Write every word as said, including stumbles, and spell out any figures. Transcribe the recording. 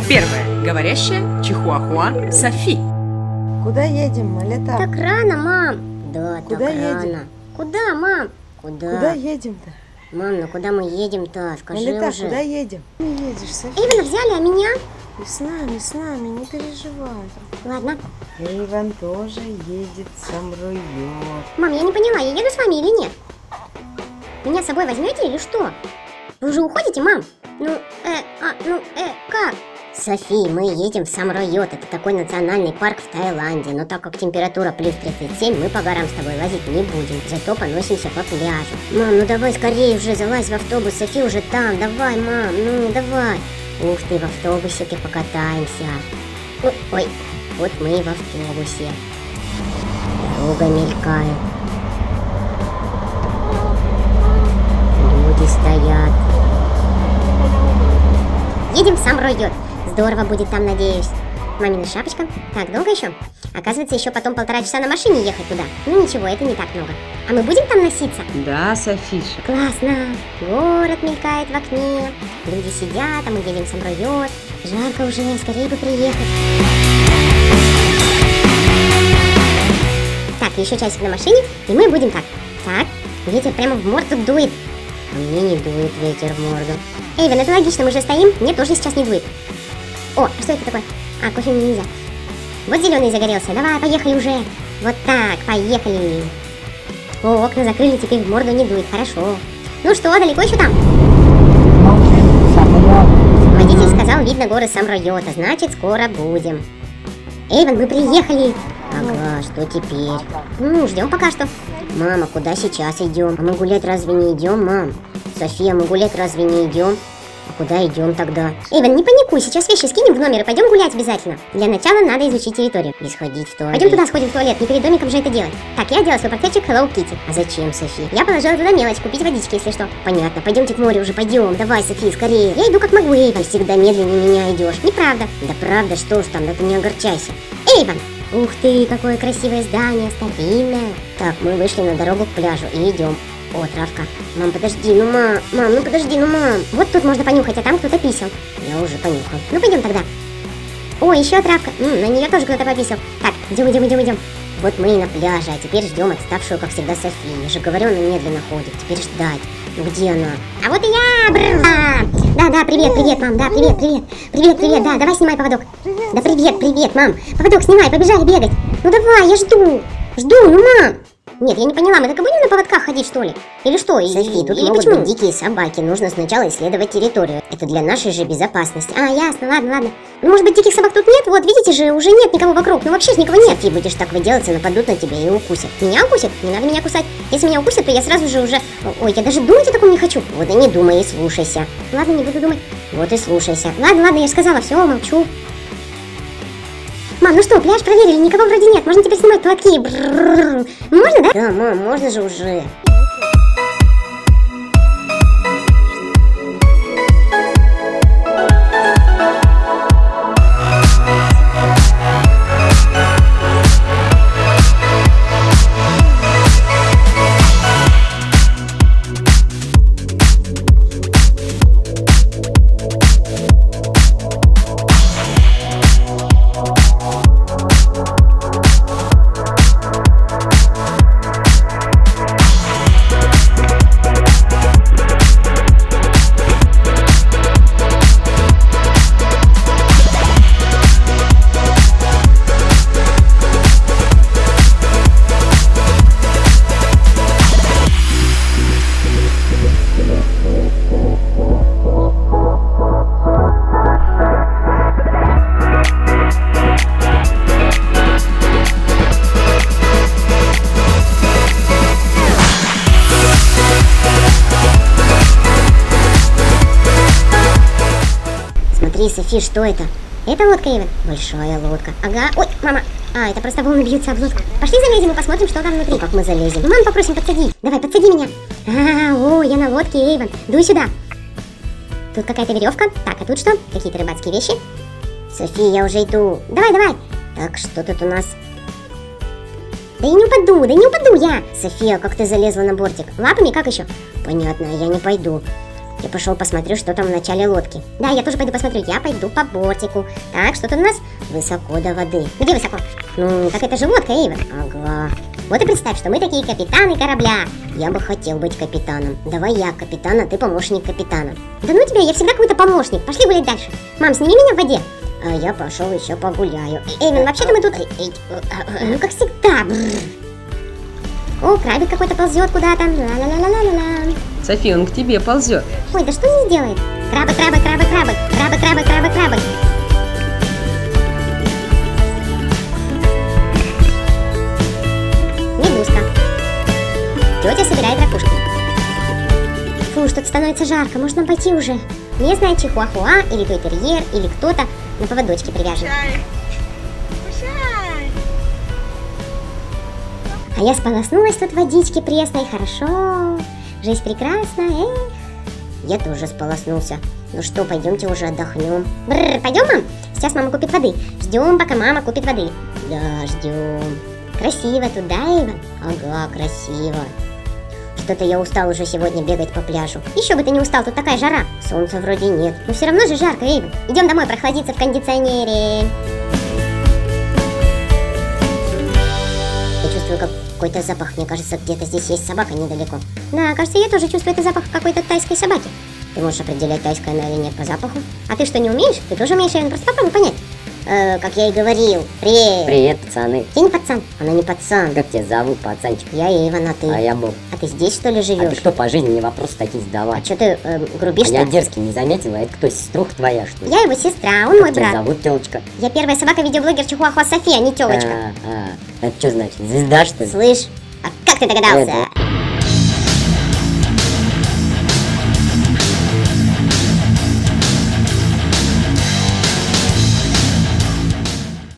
Первое. Говорящая чихуахуа Софи. Куда едем, Малета? Так рано, мам. Да, Куда так едем? рано. Куда, мам? Куда? Куда едем-то? Мам, ну куда мы едем-то? Скажи Малета, уже. куда едем? Не едешь, Софи. Эйвена взяли, а меня? И с нами, с нами, не переживай. Ладно. Эйвен тоже едет в Самруйот. Мам, я не поняла, я еду с вами или нет? Меня с собой возьмете или что? Вы уже уходите, мам? Ну, э, а, ну, э, как? Софи, мы едем в Самруйот. Это такой национальный парк в Таиланде. Но так как температура плюс тридцать семь, мы по горам с тобой лазить не будем. Зато поносимся по пляжу. Мам, ну давай скорее уже залазь в автобус. Софи уже там. Давай, мам, ну давай. Ух ты, в автобусике покатаемся. Ой, ой, вот мы и в автобусе. Дорога мелькает. Люди стоят. Едем в Самруйот. Здорово будет там, надеюсь. Мамина шапочка. Так, долго еще? Оказывается, еще потом полтора часа на машине ехать туда. Ну ничего, это не так много. А мы будем там носиться? Да, Софиша. Классно. Город мелькает в окне. Люди сидят, а мы едем в Самруйот. Жарко уже, скорее бы приехать. Так, еще часик на машине, и мы будем так. Так, ветер прямо в морду дует. А мне не дует ветер в морду. Эйвен, это логично, мы же стоим, мне тоже сейчас не дует. О, а что это такое? А, кофе мне нельзя. Вот зеленый загорелся, давай, поехали уже. Вот так, поехали. О, окна закрыли, теперь в морду не дует, хорошо. Ну что, далеко еще там? Водитель сказал, видно горы Самруйота, значит скоро будем. Эйвен, мы приехали. Ага, что теперь? Ну, ждем пока что. Мама, куда сейчас идем? А мы гулять разве не идем, мам? София, мы гулять разве не идем? А куда идем тогда? Эйвен, не паникуй, сейчас вещи скинем в номер и пойдем гулять обязательно. Для начала надо изучить территорию. И сходить в туалет. Пойдем туда сходим в туалет, не перед домиком же это делать. Так, я одела свой портфельчик Hello Kitty. А зачем, Софи? Я положила туда мелочь, купить водички, если что. Понятно, пойдемте к морю уже, пойдем. Давай, Софи, скорее. Я иду как могу, Эйвен. Всегда медленнее меня идешь. Неправда. Да правда, что ж там, да ты не огорчайся. Эйвен! Ух ты, какое красивое здание, старинное. Так, мы вышли на дорогу к пляжу и идем. О, травка. Мам, подожди, ну мам, мам, ну подожди, ну мам. Вот тут можно понюхать, а там кто-то писал. Я уже понюхал. Ну пойдем тогда. О, еще травка. М, на нее тоже кто-то пописал. Так, идем, идем, идем, идем. Вот мы и на пляже, а теперь ждем отставшую, как всегда, Софи. Я же говорю, она медленно ходит. Теперь ждать. Ну где она? А вот и я! Бррр. Да, да, привет, привет, мам, да, привет, привет. Привет, привет, да, давай снимай поводок. Да привет, привет, мам. Поводок снимай, побежали бегать. Ну давай, я жду. Жду, ну мам. Нет, я не поняла, мы так и будем на поводках ходить, что ли? Или что? Софи, тут или могут почему? Быть дикие собаки, нужно сначала исследовать территорию. Это для нашей же безопасности. А, ясно, ладно, ладно. Ну, может быть, диких собак тут нет? Вот, видите же, уже нет никого вокруг. Ну, вообще ж никого нет. Софи, будешь так выделаться, нападут на тебя и укусят. Меня укусят? Не надо меня кусать. Если меня укусят, то я сразу же уже... Ой, я даже думать о таком не хочу. Вот и не думай, и слушайся. Ладно, не буду думать. Вот и слушайся. Ладно, ладно, я же сказала, все, молчу. Мам, ну что, пляж проверили, никого вроде нет. Можно теперь снимать платки. Брррррр. Можно, да? Да, мам, можно же уже. Смотри, Софи, что это? Это лодка, Эйвен? Большая лодка. Ага. Ой, мама. А, это просто волны бьются об лодку. Пошли залезем и посмотрим, что там внутри. Ну, как мы залезем? Мам, попросим, подсади. Давай, подсади меня. А, о, я на лодке, Эйвен. Дуй сюда. Тут какая-то веревка. Так, а тут что? Какие-то рыбацкие вещи. Софи, я уже иду. Давай, давай. Так, что тут у нас? Да я не упаду, да не упаду я. София, как ты залезла на бортик? Лапами, как еще? Понятно, я не пойду. Я пошел посмотрю, что там в начале лодки. Да, я тоже пойду посмотрю. Я пойду по бортику. Так, что тут у нас? Высоко до воды. Где высоко? Ну, так это же лодка, Эйвен. Ага. Вот и представь, что мы такие капитаны корабля. Я бы хотел быть капитаном. Давай я капитан, а ты помощник капитана. Да ну тебя, я всегда какой-то помощник. Пошли гулять дальше. Мам, сними меня в воде. А я пошел еще погуляю. Эйвен, вообще-то мы тут... Ну, как всегда. О, крабик какой-то ползет куда-то. Ла-ла-ла-ла-ла-ла. Софи, он к тебе ползет. Ой, да что он сделает? Крабы, крабы, крабы, крабы. Крабы, крабы, крабы, крабы. Медузка. Тетя собирает ракушки. Фу, что-то становится жарко. Можно пойти уже. Местная чихуахуа или той-терьер, или кто-то на поводочке привяжет. А я сполоснулась тут в водичке пресной, хорошо. Жизнь прекрасна, эх. Я тоже сполоснулся. Ну что, пойдемте уже отдохнем. Бррр, пойдем, мам? Сейчас мама купит воды. Ждем, пока мама купит воды. Да, ждем. Красиво тут, да, Эйвен? Ага, красиво. Что-то я устал уже сегодня бегать по пляжу. Еще бы ты не устал, тут такая жара. Солнца вроде нет. Но все равно же жарко, Эйвен. Идем домой прохладиться в кондиционере. Я чувствую какой-то запах. Мне кажется, где-то здесь есть собака недалеко. Да, кажется, я тоже чувствую этот запах какой-то тайской собаки. Ты можешь определять, тайская она или нет по запаху. А ты что, не умеешь? Ты тоже умеешь, Эйвен? Просто попробуй понять. Э, как я и говорил. Привет. Привет, пацаны. Ты не пацан. Она не пацан. Как тебя зовут, пацанчик? Я Эйвен, а ты? А я Боб. А ты здесь, что ли, А живешь? ты кто по жизни? Мне вопросы такие А задавать. что ты э, грубишь? А я дерзкий не заметила. Это кто, сеструха твоя, что ли? Я его сестра, он мой Как тебя брат. зовут, телочка? Я первая собака-видеоблогер Чихуахуа Софи, а не телочка. А, а, это что значит? Звезда, что ли? Слышь, а как ты догадался? Это,